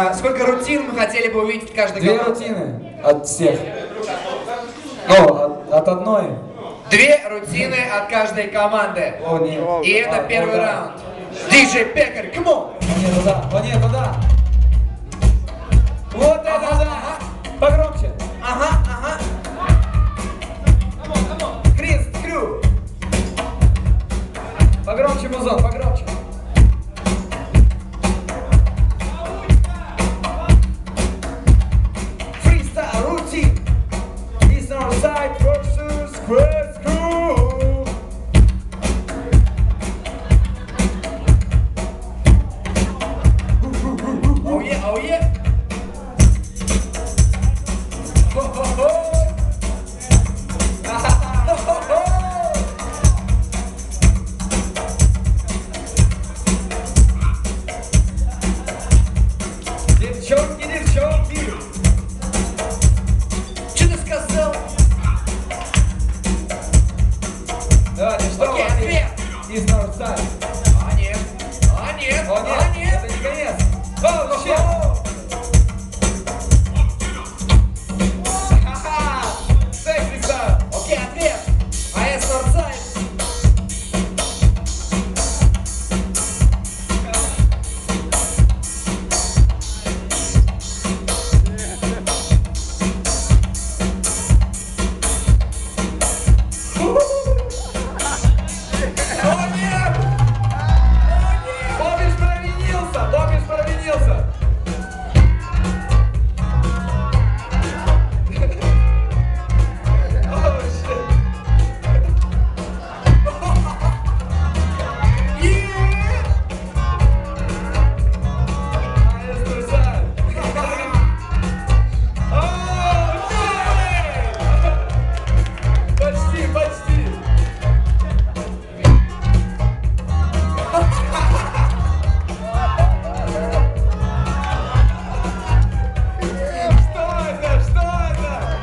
Сколько рутин мы хотели бы увидеть каждый Две команды? рутины от всех. Ну, от одной. Две рутины от каждой команды. О, нет. И это первый раунд. Диджей Пекарь, камон! О, нет, туда. О, нет, туда. Вот это да! Погромче. Ага, ага. Крис, Крю. Погромче, музон, погромче. Freestyle routine. East Northside versus Chris Crew. Oh yeah, oh yeah. Ho, ho, ho. Девчонки, девчонки. Что ты сказал? Давайте, что Окей, у вас ответ. есть? East Northside. А нет, а нет, О, нет, а нет. это не конец. О, щит. Ха-ха. Секси стайл. Окей, ответ. АЭС Нордсайд. О, нет! Бобиш провинился, Бобиш провинился. О, щит. АЭС Нордсайд. О, щит. Почти, почти. Что это? Что это?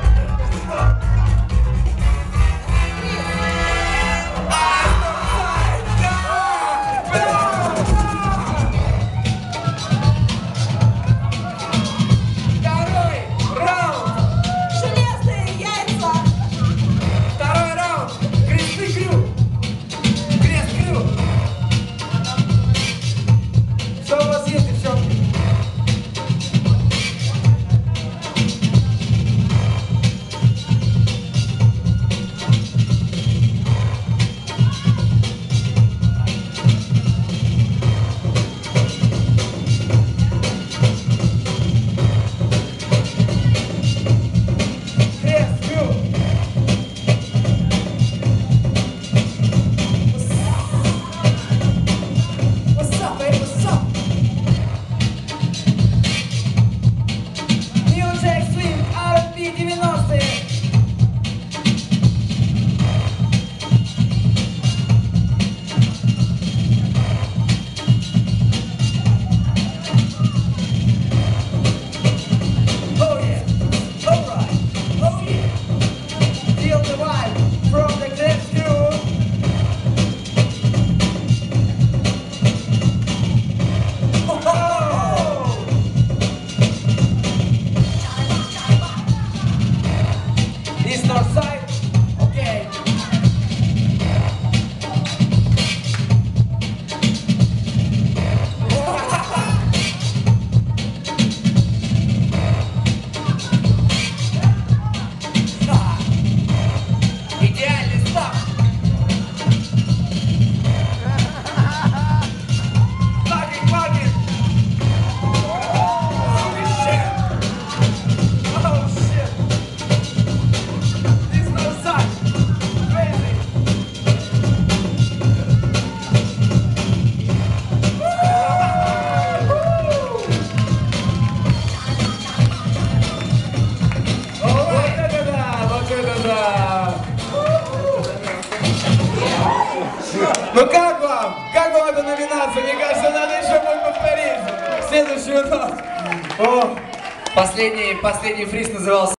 Второй раунд. Железные яйца! Второй раунд. Кресты Крю. Крест Крю. Что у вас есть, девчонки? Крест, Крю. What's up, baby? What's up? New Jack Swing, R&B 90-е. Oh yeah. Alright. Oh yeah. Feel the vibe from the Krebs Crew. East Northside. Окей. Идеальный старт. Fucking fucking. Holy shit. Oh shit. East Northside. Crazy. Вот это да, вот это да. Ну как вам? Как вам эта номинация? Мне кажется, надо еще повторить. Следующую ночь. О. Последний фриз назывался